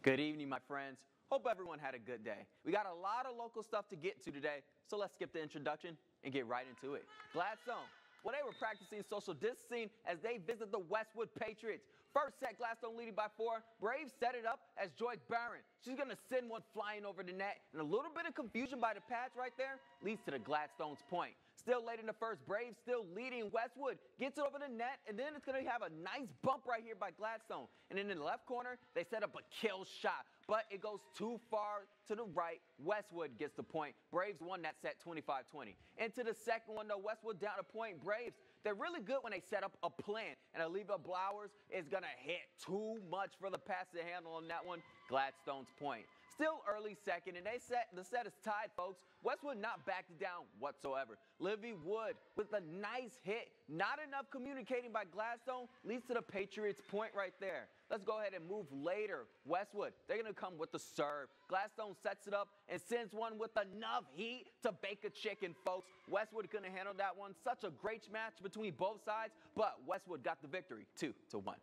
Good evening, my friends. Hope everyone had a good day. We got a lot of local stuff to get to today, so let's skip the introduction and get right into it. Gladstone. Well, they were practicing social distancing as they visit the Westwood Patriots. First set, Gladstone leading by 4. Braves set it up as Joy Barron. She's going to send one flying over the net, and a little bit of confusion by the pads right there leads to the Gladstone's point. Still late in the first, Braves still leading. Westwood gets it over the net, and then it's going to have a nice bump right here by Gladstone. And then in the left corner, they set up a kill shot, but it goes too far to the right. Westwood gets the point. Braves won that set 25-20. Into the second one, though, Westwood down a point. Braves, they're really good when they set up a plan, and Aleva Blowers is going to hit too much for the pass to handle on that one. Gladstone's point. Still early second, and the set is tied, folks. Westwood not backed down whatsoever. Livy Wood with a nice hit. Not enough communicating by Gladstone leads to the Patriots' point right there. Let's go ahead and move later. Westwood, they're going to come with the serve. Gladstone sets it up and sends one with enough heat to bake a chicken, folks. Westwood couldn't handle that one. Such a great match between both sides, but Westwood got the victory 2-1.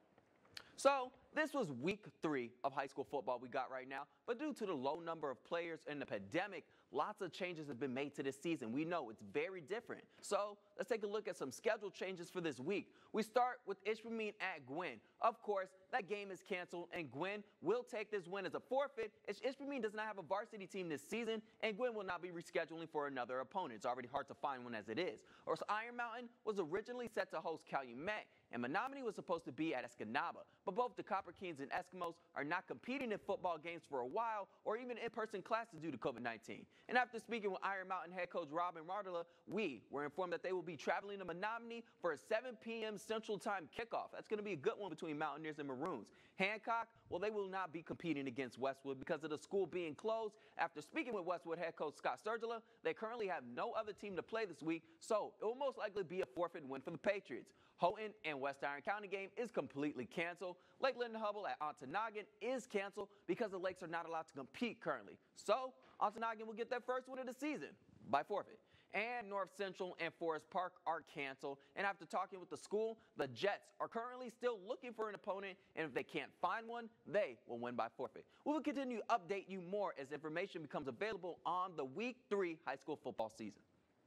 So this was week 3 of high school football we got right now, but due to the low number of players and the pandemic, lots of changes have been made to this season. We know it's very different. So let's take a look at some schedule changes for this week. We start with Ishpeming at Gwynn. Of course, that game is canceled, and Gwynn will take this win as a forfeit. Ishpeming does not have a varsity team this season, and Gwynn will not be rescheduling for another opponent. It's already hard to find one as it is. Or Iron Mountain was originally set to host Calumet, and Menominee was supposed to be at Escanaba, but both the Copper Kings and Eskimos are not competing in football games for a while or even in-person classes due to COVID-19. And after speaking with Iron Mountain head coach Robin Martela, we were informed that they will be traveling to Menominee for a 7 p.m. Central Time kickoff. That's going to be a good one between Mountaineers and Maroons. Hancock, well, they will not be competing against Westwood because of the school being closed. After speaking with Westwood head coach Scott Sturgila, they currently have no other team to play this week, so it will most likely be a forfeit win for the Patriots. Houghton and West Iron County game is completely canceled. Lakeland Hubble at Ontonagon is canceled because the Lakes are not allowed to compete currently. So Ontonagon will get their first win of the season by forfeit. And North Central and Forest Park are canceled. And after talking with the school, the Jets are currently still looking for an opponent, and if they can't find one, they will win by forfeit. We will continue to update you more as information becomes available on the Week 3 high school football season.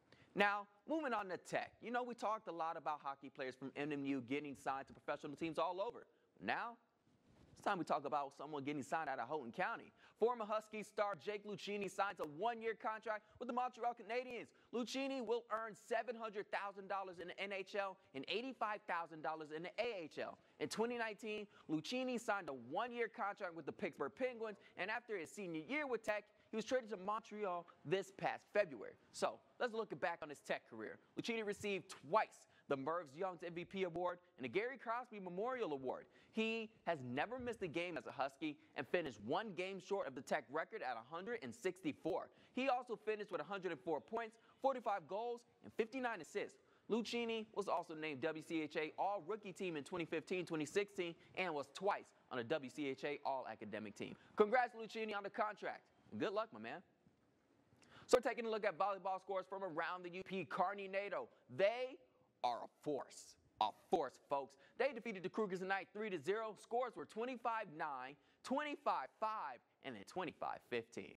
Now, moving on to Tech. You know, we talked a lot about hockey players from MMU getting signed to professional teams all over. Now, it's time we talk about someone getting signed out of Houghton County. Former Huskies star Jake Lucchini signs a 1-year contract with the Montreal Canadiens. Lucchini will earn $700,000 in the NHL and $85,000 in the AHL. In 2019, Lucchini signed a 1-year contract with the Pittsburgh Penguins, and after his senior year with Tech, he was traded to Montreal this past February. So let's look back on his Tech career. Lucchini received twice the Mervs Young's MVP Award and the Gary Crosby Memorial Award. He has never missed a game as a Husky and finished 1 game short of the Tech record at 164. He also finished with 104 points, 45 goals, and 59 assists. Lucchini was also named WCHA All-Rookie Team in 2015-2016 and was twice on a WCHA All-Academic Team. Congrats, Lucchini, on the contract. Good luck, my man. So we're taking a look at volleyball scores from around the UP. Kearney NATO, they are a force, folks. They defeated the Cougars tonight 3-0. Scores were 25-9, 25-5, and then 25-15.